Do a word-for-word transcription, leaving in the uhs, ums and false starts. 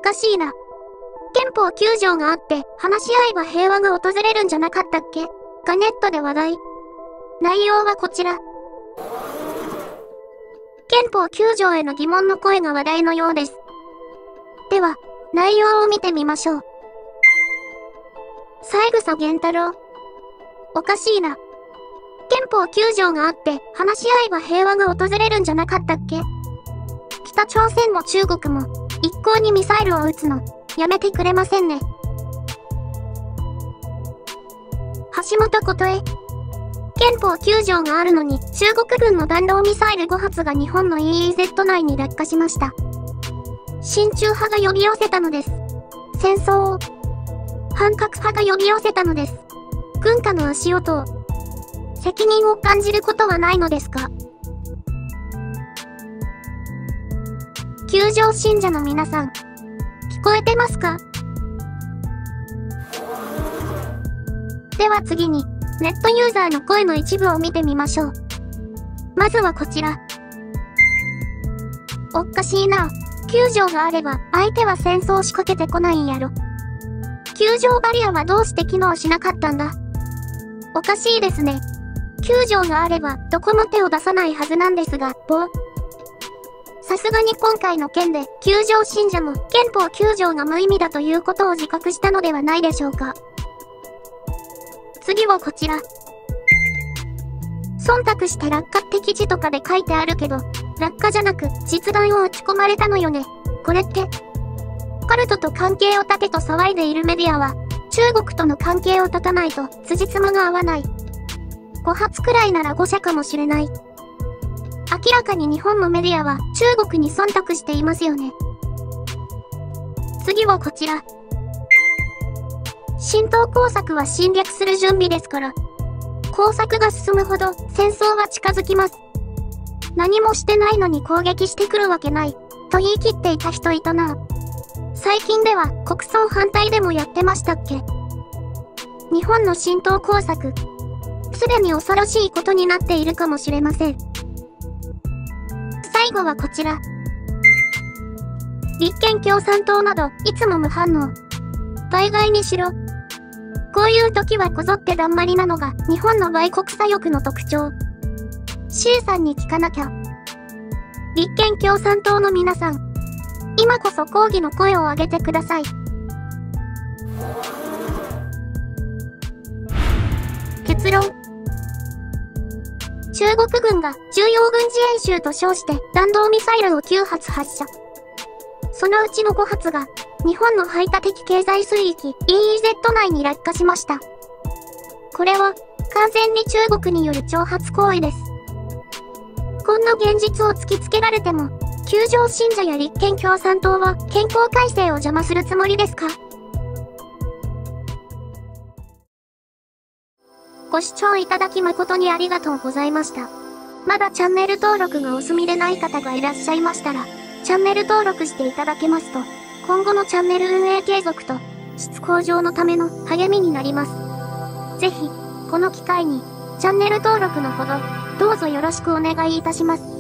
かしいな。憲法きゅう条があって、話し合えば平和が訪れるんじゃなかったっけがネットで話題。内容はこちら。憲法きゅう条への疑問の声が話題のようです。では、内容を見てみましょう。三枝源太郎。おかしいな。憲法きゅう条があって、話し合えば平和が訪れるんじゃなかったっけ？北朝鮮も中国も、一向にミサイルを撃つの、やめてくれませんね。橋本琴恵。憲法きゅう条があるのに、中国軍の弾道ミサイルご発が日本の イーイーゼット 内に落下しました。親中派が呼び寄せたのです。戦争を。反核派が呼び寄せたのです。軍下の足音を。責任を感じることはないのですか？救助信者の皆さん、聞こえてますか？では次に、ネットユーザーの声の一部を見てみましょう。まずはこちら。おっかしいな。きゅう条があれば、相手は戦争を仕掛けてこないんやろ。きゅう条バリアはどうして機能しなかったんだ？おかしいですね。きゅう条があれば、どこも手を出さないはずなんですが、ぼ。さすがに今回の件で、きゅう条信者も、憲法きゅう条が無意味だということを自覚したのではないでしょうか。次はこちら。忖度して落下って記事とかで書いてあるけど、落下じゃなく、実弾を撃ち込まれたのよね。これって。カルトと関係を立てと騒いでいるメディアは、中国との関係を断たないと、辻褄が合わない。ご発くらいなら誤射かもしれない。明らかに日本のメディアは中国に忖度していますよね。次はこちら。浸透工作は侵略する準備ですから。工作が進むほど戦争は近づきます。何もしてないのに攻撃してくるわけない、と言い切っていた人いたな。最近では国葬反対でもやってましたっけ？日本の浸透工作。すでに恐ろしいことになっているかもしれません。最後はこちら。立憲共産党など、いつも無反応。大概にしろ。こういう時はこぞってだんまりなのが、日本の売国左翼の特徴。C さんに聞かなきゃ。立憲共産党の皆さん。今こそ抗議の声を上げてください。結論。中国軍が重要軍事演習と称して弾道ミサイルをきゅう発発射。そのうちのご発が日本の排他的経済水域 イーイーゼット 内に落下しました。これは完全に中国による挑発行為です。こんな現実を突きつけられても、救助信者や立憲共産党は憲法改正を邪魔するつもりですか？ご視聴いただき誠にありがとうございました。まだチャンネル登録がお済みでない方がいらっしゃいましたら、チャンネル登録していただけますと、今後のチャンネル運営継続と質向上のための励みになります。ぜひ、この機会に、チャンネル登録のほど、どうぞよろしくお願いいたします。